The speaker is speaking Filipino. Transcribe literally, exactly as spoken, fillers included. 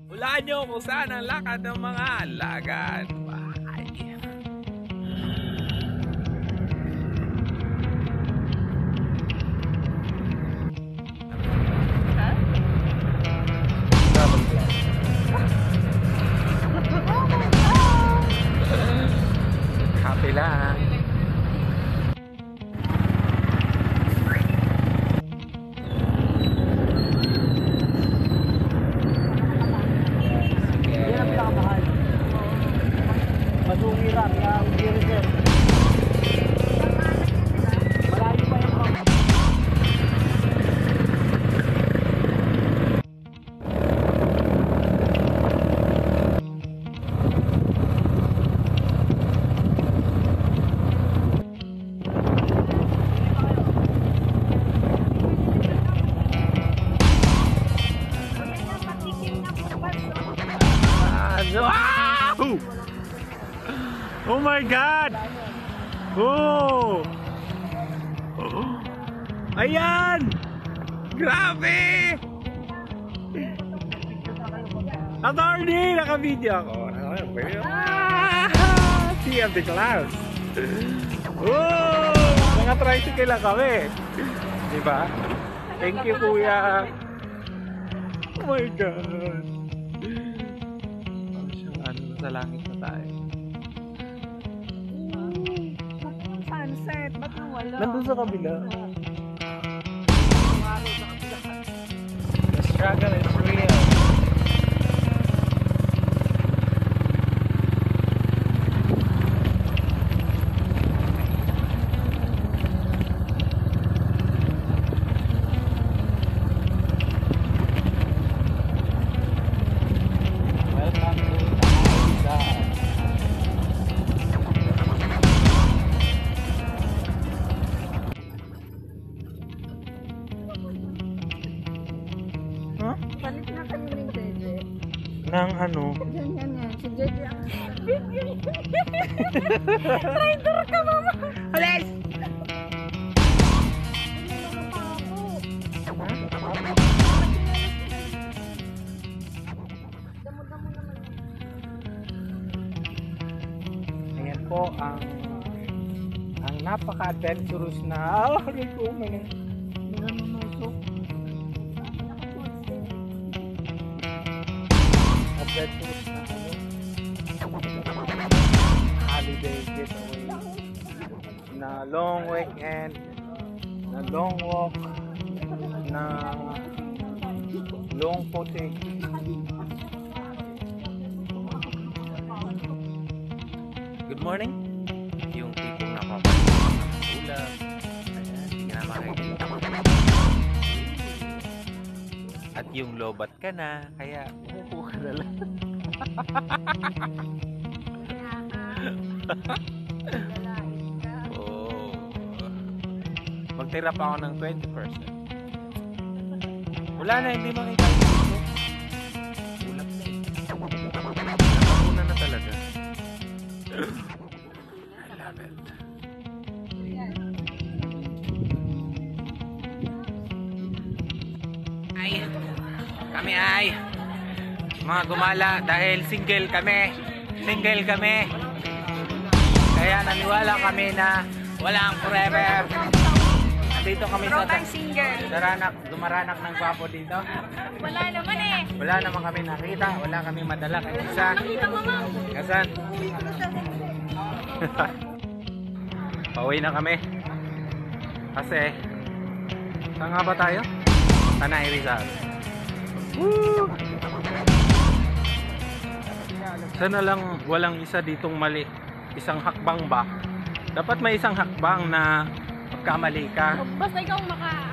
Hulaan nyo kung saan ang lakad ng mga alagan. Bye! Ha? Happy lang. Masungirap yung Rizal. Malayo pa yung mga. Wow! Oh my God! Oh! Oh! Ayan! Grabe! Attorney! Naka-video ako. Ah! Sea of the clouds. Oh! Naka-tricycle lang kami. Diba? Thank you, kuya. Oh my God! Oh, siyang ano, sa langit na tayo. Sunset, ba't nawala? Nandun sa kabila. The struggle is real. Welcome to Rizal. Huh? Palit na kami ng Jeje. Nang ano? Yan, yan, yan. Si Jeje ang... Traitor ka, mama! Alis! Ayan po ang ang napaka-adventurous na oh, Rico, may nanunusok. Adventurous na ano holiday getaway na long weekend, na long walk, na long footing. Good morning. Yung tipong napapalitan ng ulam. Ayan, hindi ka na makikita. At yung lobat ka na, kaya umupo ka na lang. Oh. Magtira pa ako ng twenty percent. Wala na, hindi makita yung dito. Ulap na eh. Nakapuna na talaga. I love it. Ay, kami ay mga gumala dahil single kami. Single kami. Kaya naniwala kami na walang forever. Dito kami sa Daranak, dumaranak ng gwapo dito. Wala naman eh. Wala naman kami nakita, wala kami madala kahit isa. Kasan? Pauwi na kami. Kasi, saan nga ba tayo? Tanay, Rizal. Woo! Sana lang walang isa ditong mali. Isang hakbang ba? Dapat may isang hakbang na magkamali ka. Basta ikaw maka